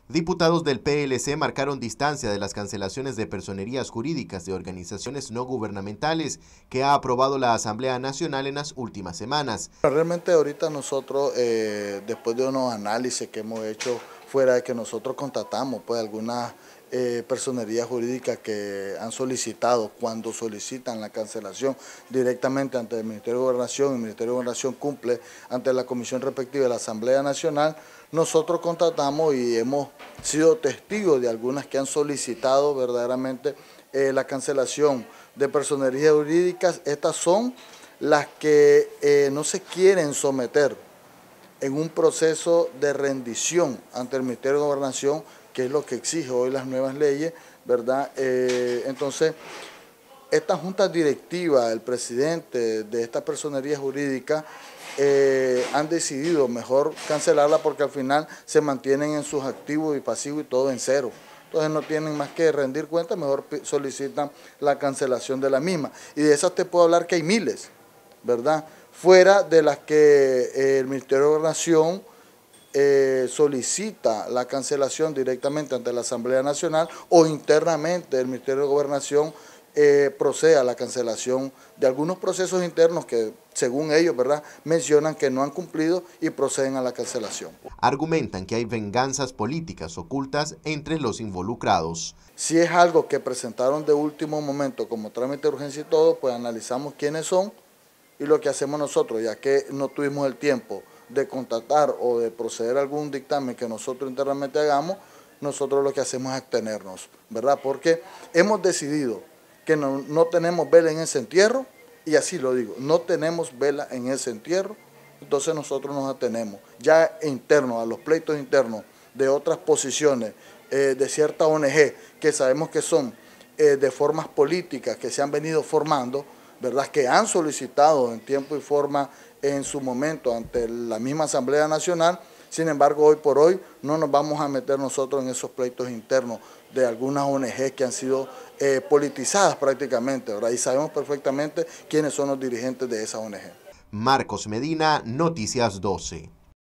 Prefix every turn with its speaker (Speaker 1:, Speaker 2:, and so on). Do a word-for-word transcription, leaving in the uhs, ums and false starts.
Speaker 1: Diputados del P L C marcaron distancia de las cancelaciones de personerías jurídicas de organizaciones no gubernamentales que ha aprobado la Asamblea Nacional en las últimas semanas.
Speaker 2: Realmente ahorita nosotros, eh, después de unos análisis que hemos hecho, fuera de que nosotros contratamos pues algunas eh, personerías jurídicas que han solicitado, cuando solicitan la cancelación directamente ante el Ministerio de Gobernación, el Ministerio de Gobernación cumple ante la comisión respectiva de la Asamblea Nacional, nosotros contratamos y hemos sido testigos de algunas que han solicitado verdaderamente eh, la cancelación de personerías jurídicas. Estas son las que eh, no se quieren someter en un proceso de rendición ante el Ministerio de Gobernación, que es lo que exige hoy las nuevas leyes, ¿verdad? Eh, entonces, esta junta directiva, el presidente de esta personería jurídica, eh, han decidido mejor cancelarla porque al final se mantienen en sus activos y pasivos y todo en cero. Entonces no tienen más que rendir cuentas, mejor solicitan la cancelación de la misma. Y de esas te puedo hablar que hay miles, ¿verdad? Fuera de las que eh, el Ministerio de Gobernación eh, solicita la cancelación directamente ante la Asamblea Nacional o internamente el Ministerio de Gobernación eh, procede a la cancelación de algunos procesos internos que, según ellos, ¿verdad?, mencionan que no han cumplido y proceden a la cancelación.
Speaker 1: Argumentan que hay venganzas políticas ocultas entre los involucrados.
Speaker 2: Si es algo que presentaron de último momento como trámite de urgencia y todo, pues analizamos quiénes son. Y lo que hacemos nosotros, ya que no tuvimos el tiempo de contactar o de proceder a algún dictamen que nosotros internamente hagamos, nosotros lo que hacemos es abstenernos, ¿verdad? Porque hemos decidido que no, no tenemos vela en ese entierro, y así lo digo, no tenemos vela en ese entierro, entonces nosotros nos abstenemos. Ya internos, a los pleitos internos de otras posiciones, eh, de cierta O N G, que sabemos que son eh, de formas políticas que se han venido formando, ¿verdad?, que han solicitado en tiempo y forma en su momento ante la misma Asamblea Nacional. Sin embargo, hoy por hoy no nos vamos a meter nosotros en esos pleitos internos de algunas O N G que han sido eh, politizadas prácticamente, ¿verdad? Y sabemos perfectamente quiénes son los dirigentes de esa O N G.
Speaker 1: Marcos Medina, Noticias doce.